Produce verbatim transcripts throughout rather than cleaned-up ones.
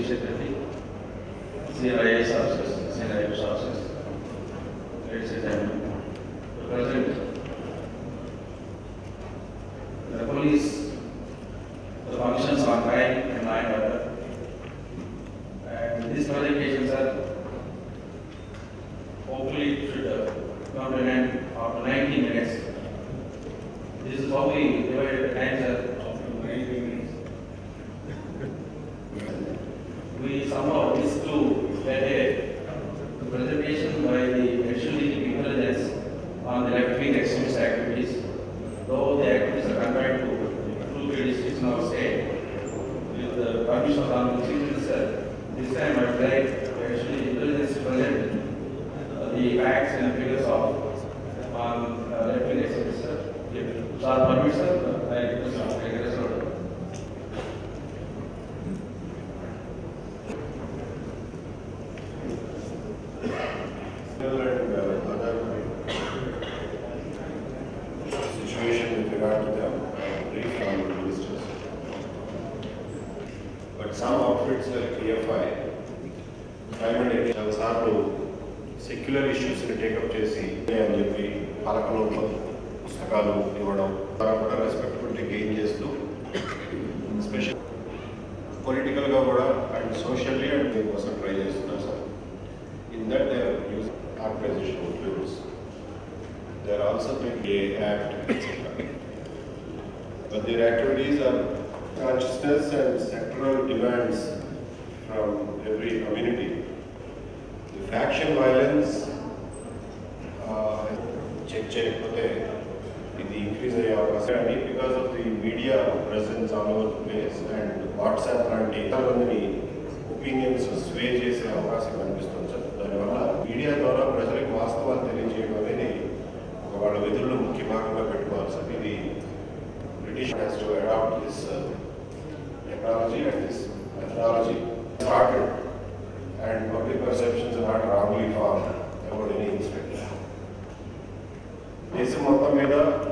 Chief Secretary, senior I A S officers, senior I A S officers, ladies and gentlemen, to present the police, the functions on crime and law and order. And these presentations are hopefully should uh, come to an end after ninety minutes. This is how we divided the times up to ninety minutes. We somehow wish to get a presentation by the extremely intelligence on the left-wing extremist activities, though the activities are confined to two jurisdictions in our state. With the permission of the Honorable Chief Minister, this time I would like to actually intelligence to present uh, the facts and figures of on uh, left-wing extremists. If sir permits, sir, I request you to take the rest of it. Situation with regard to the brief on the ministers. But some outfits like P F I, primarily చాలాసార్లు secular issues ని take up చేసి అని చెప్పి పాలకలో పుస్తకాలు ఇవ్వడం ద్వారా కూడా రెస్పెక్టబిలిటీ గెయిన్ చేస్తూ స్పెషల్ పొలిటికల్ గా కూడా అండ్ సోషల్లీ అండ్ దీనికోసం ట్రై చేస్తున్నారు sir. In that they are using organisation tools. They are also doing A Act, et cetera. But their activities are consciousness and sectoral demands from every community. The faction violence, check check, the increase in because of the media presence all over the place and WhatsApp and opinions sway చేసే అవకాశం కనిపిస్తుంది sir. దానివల్ల media ద్వారా ప్రజలకు వాస్తవాలు తెలియజేయడం అనేది వాళ్ళ విధుల్లో ముఖ్య భాగంగా పెట్టుకోవాలి సార్. ఇది British has to adapt this technology and this methodology started and public perceptions are not wrongly formed about any inspector. దేశం మొత్తం మీద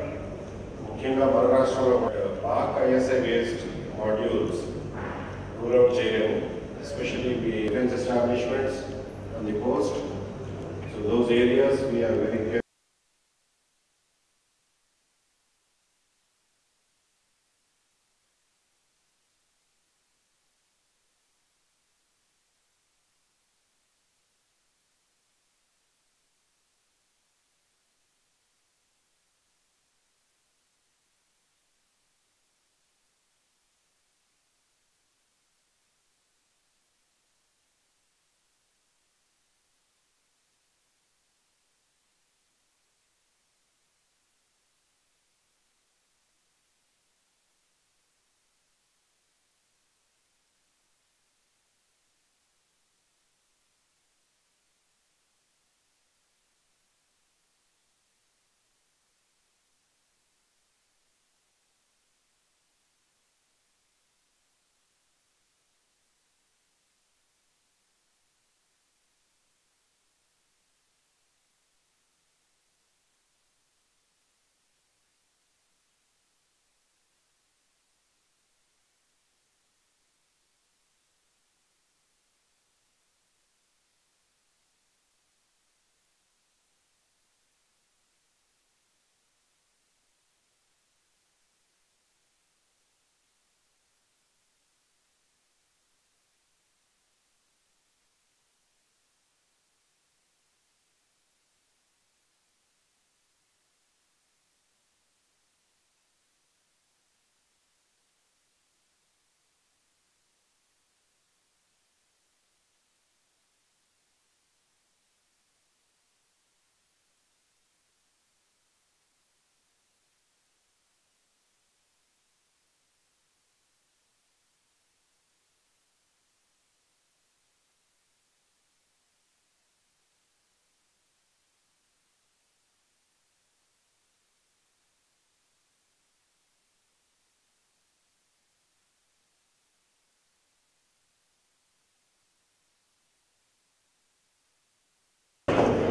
ముఖ్యంగా మన రాష్ట్రంలో Pak ISI based modules rule out చేయలేము, especially the defence establishments on the coast. So those areas we are very care.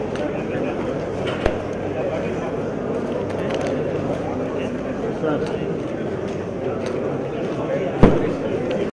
Gracias.